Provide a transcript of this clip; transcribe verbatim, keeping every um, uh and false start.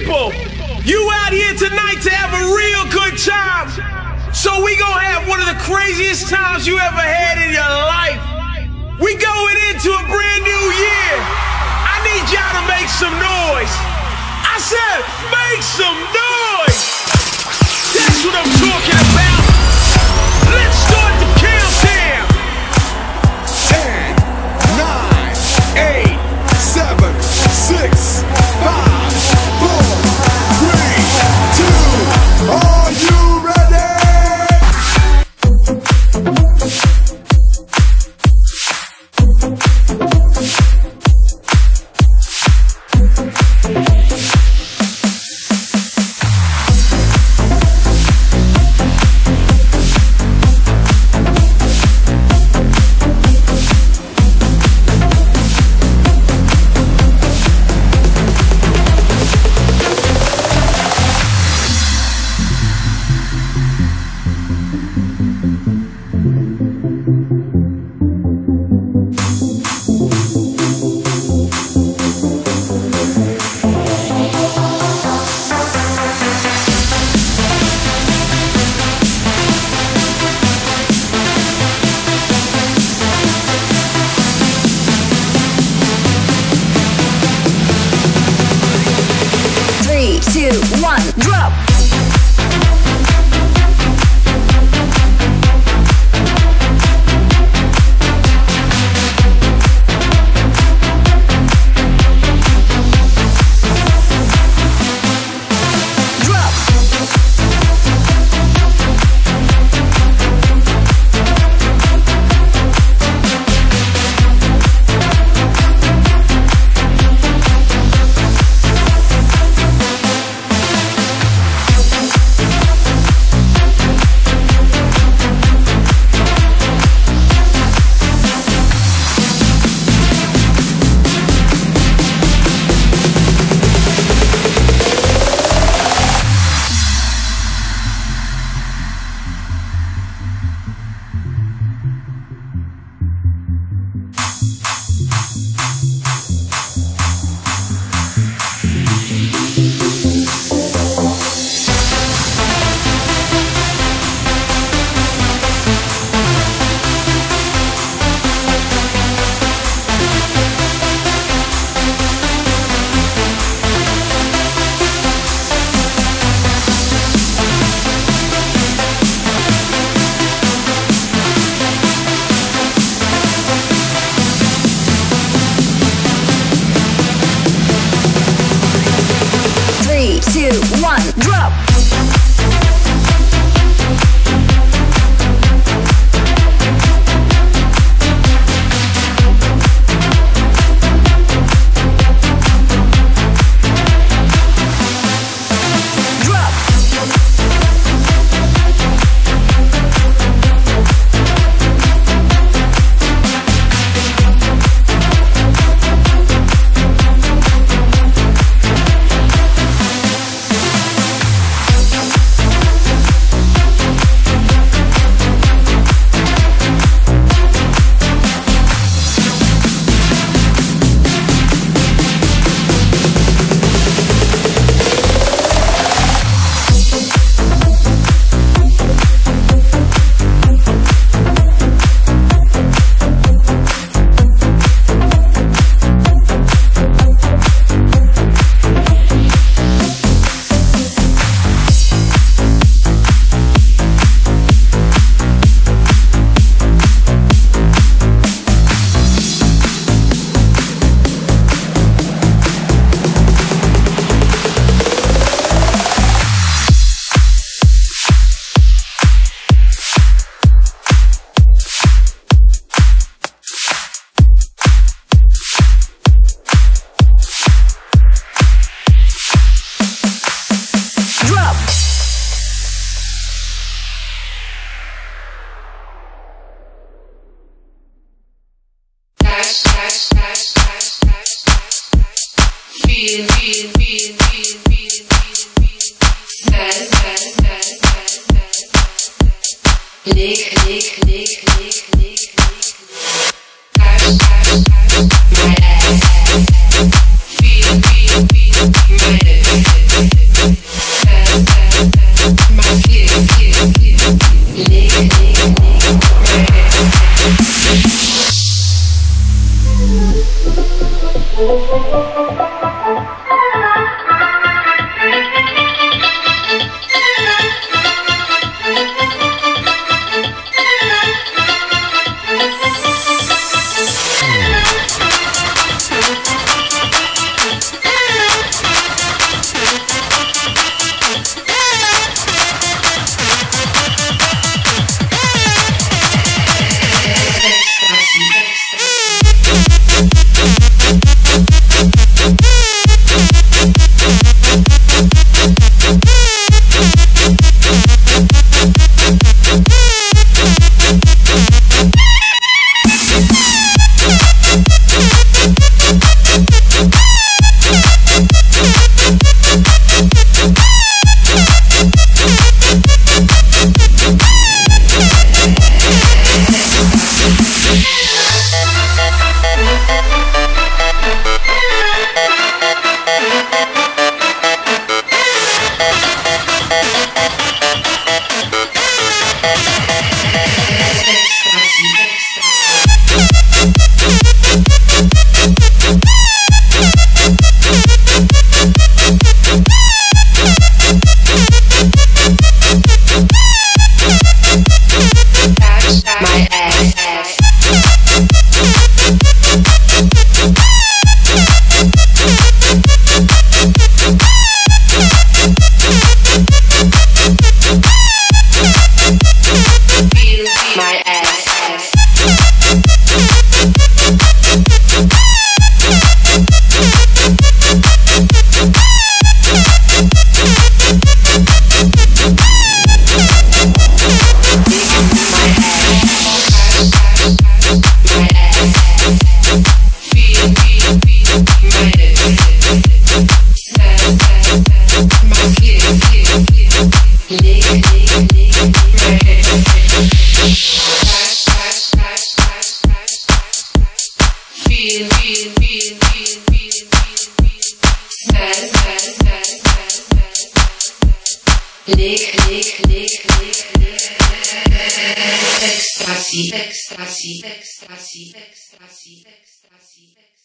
people, you out here tonight to have a real good time. So we gonna have one of the craziest times you ever had in your life. We going into a brand new year. I need y'all to make some noise. I said, make some noise. That's what I'm talking about. Let's start the countdown. ten, nine, eight, seven, six, five, four, three, two, are you ready? Two, one, drop! Two, one, drop! Lick, lick, lick, lick, lick, my ass. Feel, feel, feel, my ass. Lick, lick, lick, lick, lick. Ecstasy, ecstasy, ecstasy, ecstasy, ecstasy.